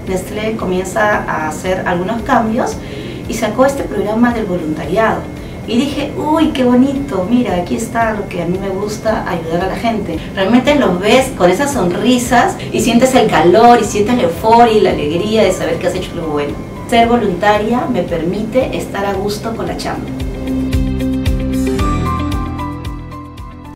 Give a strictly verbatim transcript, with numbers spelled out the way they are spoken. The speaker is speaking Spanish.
Nestlé comienza a hacer algunos cambios y sacó este programa del voluntariado. Y dije, uy, qué bonito, mira, aquí está lo que a mí me gusta, ayudar a la gente. Realmente los ves con esas sonrisas y sientes el calor y sientes la euforia y la alegría de saber que has hecho algo bueno. Ser voluntaria me permite estar a gusto con la chamba.